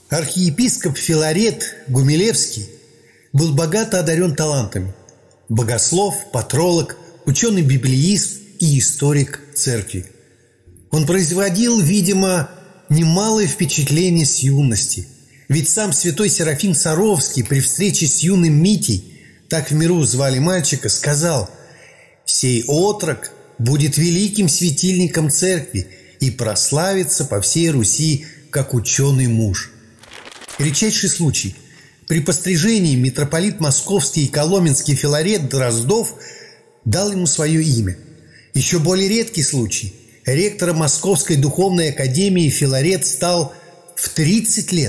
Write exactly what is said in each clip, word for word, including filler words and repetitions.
Архиепископ Филарет Гумилевский был богато одарен талантами. Богослов, патролог, ученый-библеист и историк церкви. Он производил, видимо, немалое впечатление с юности. Ведь сам святой Серафим Саровский при встрече с юным Митей, так в миру звали мальчика, сказал: «Сей отрок будет великим светильником церкви и прославится по всей Руси как ученый муж». Редчайший случай. При пострижении митрополит Московский и Коломенский Филарет Дроздов дал ему свое имя. Еще более редкий случай. Ректором Московской духовной академии Филарет стал в тридцать лет.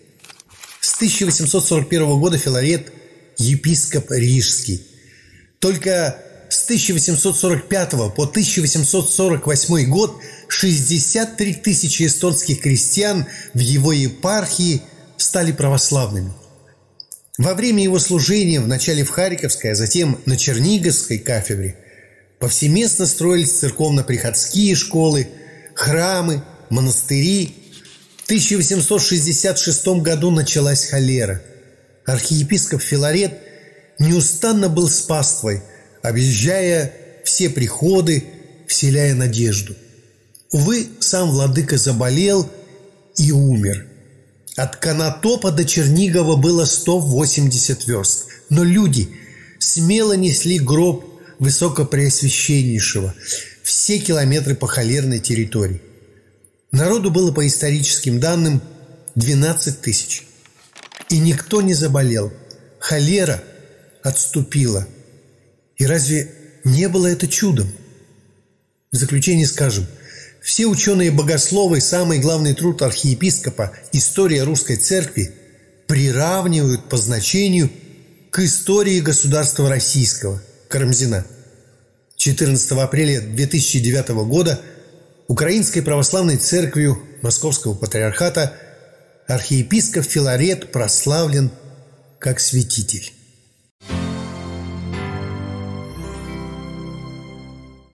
С тысяча восемьсот сорок первого года Филарет – епископ Рижский. Только с тысяча восемьсот сорок пятого по тысяча восемьсот сорок восьмой год шестьдесят три тысячи эстонских крестьян в его епархии стали православными. Во время его служения вначале в Харьковской, а затем на Черниговской кафедре повсеместно строились церковно-приходские школы, храмы, монастыри. В тысяча восемьсот шестьдесят шестом году началась холера. Архиепископ Филарет неустанно был с паствой, объезжая все приходы, вселяя надежду. Увы, сам владыка заболел и умер. От Конотопа до Чернигова было сто восемьдесят верст, но люди смело несли гроб Высокопреосвященнейшего все километры по холерной территории. Народу было, по историческим данным, двенадцать тысяч. И никто не заболел. Холера отступила. И разве не было это чудом? В заключение скажем: все ученые-богословы, самый главный труд архиепископа «История русской церкви» приравнивают по значению к истории государства российского Карамзина. четырнадцатого апреля две тысячи девятого года Украинской православной церковью Московского патриархата архиепископ Филарет прославлен как святитель.